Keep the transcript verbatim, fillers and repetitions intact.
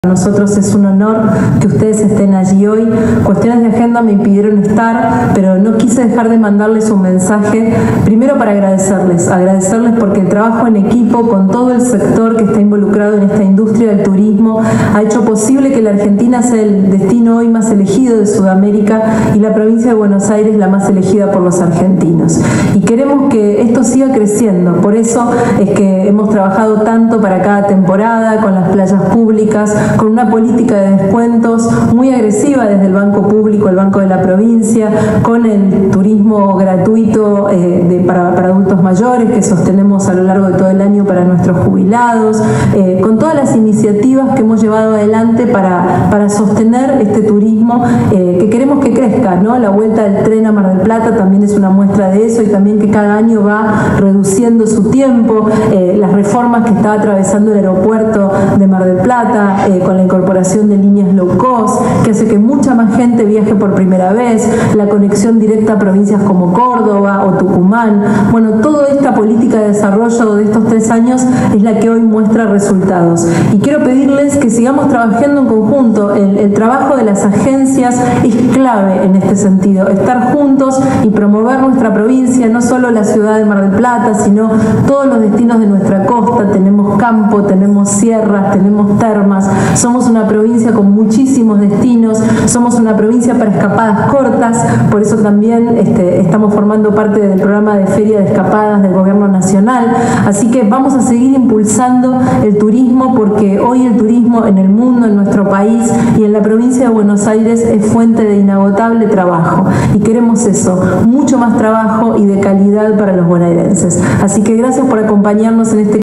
Para nosotros es un honor que ustedes estén allí hoy. Cuestiones de agenda me impidieron estar, pero no quise dejar de mandarles un mensaje, primero para agradecerles, agradecerles porque el trabajo en equipo con todo el sector que está involucrado en esta industria del turismo ha hecho posible que la Argentina sea el destino hoy más elegido de Sudamérica y la provincia de Buenos Aires la más elegida por los argentinos. Y queremos que esto siga creciendo, por eso es que hemos trabajado tanto para cada temporada, con las playas públicas, con una política de descuentos muy agresiva desde el Banco Público, el Banco de la Provincia, con el turismo gratuito eh, de, para, para adultos mayores que sostenemos a lo largo de todo el año para nuestros jubilados, eh, con todas las iniciativas que hemos llevado adelante para, para sostener este turismo eh, que queremos que crezca, ¿no? La vuelta del tren a Mar del Plata también es una muestra de eso, y también que cada año va reduciendo su tiempo, eh, las reformas que está atravesando el aeropuerto de Mar del Plata, eh, con la incorporación de líneas low cost, que hace que mucha más gente viaje por primera vez, la conexión directa a provincias como Córdoba o Tucumán. Bueno, toda esta política de desarrollo de estos tres años es la que hoy muestra resultados. Y quiero pedirles que sigamos trabajando en conjunto. El, el trabajo de las agencias es clave en este sentido, estar juntos y promover nuestra provincia, no solo la ciudad de Mar del Plata, sino todos los destinos de nuestra costa. Tenemos campo, tenemos sierras, tenemos termas. Somos una provincia con muchísimos destinos, somos una provincia para escapadas cortas, por eso también este, estamos formando parte del programa de Feria de Escapadas del Gobierno Nacional. Así que vamos a seguir impulsando el turismo, porque hoy el turismo en el mundo, en nuestro país y en la provincia de Buenos Aires es fuente de inagotable trabajo. Y queremos eso, mucho más trabajo y de calidad para los bonaerenses. Así que gracias por acompañarnos en este